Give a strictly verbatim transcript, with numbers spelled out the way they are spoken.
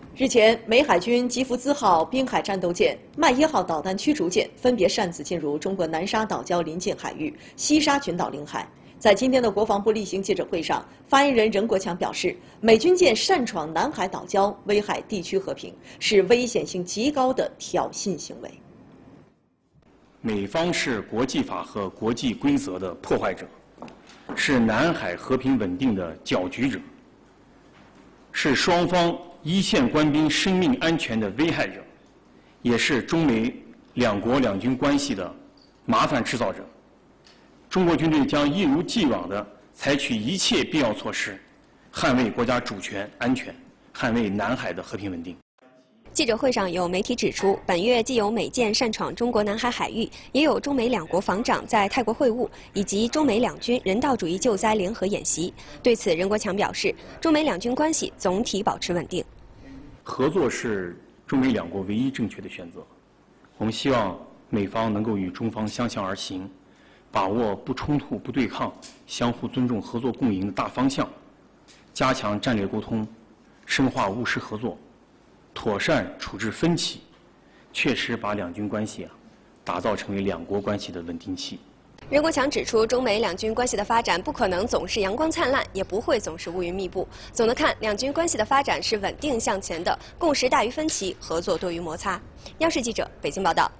日前，美海军吉福兹号滨海战斗舰、麦耶号导弹驱逐舰分别擅自进入中国南沙岛礁邻近海域、西沙群岛领海。在今天的国防部例行记者会上，发言人任国强表示，美军舰擅闯南海岛礁，危害地区和平，是危险性极高的挑衅行为。 美方是国际法和国际规则的破坏者，是南海和平稳定的搅局者，是双方一线官兵生命安全的危害者，也是中美两国两军关系的麻烦制造者。中国军队将一如既往地采取一切必要措施，捍卫国家主权安全，捍卫南海的和平稳定。 记者会上有媒体指出，本月既有美舰擅闯中国南海海域，也有中美两国防长在泰国会晤，以及中美两军人道主义救灾联合演习。对此，任国强表示，中美两军关系总体保持稳定。 合作是中美两国唯一正确的选择。我们希望美方能够与中方相向而行，把握不冲突、不对抗、相互尊重、合作共赢的大方向，加强战略沟通，深化务实合作，妥善处置分歧，确实把两军关系啊打造成为两国关系的稳定器。 任国强指出，中美两军关系的发展不可能总是阳光灿烂，也不会总是乌云密布。总的看，两军关系的发展是稳定向前的，共识大于分歧，合作多于摩擦。央视记者北京报道。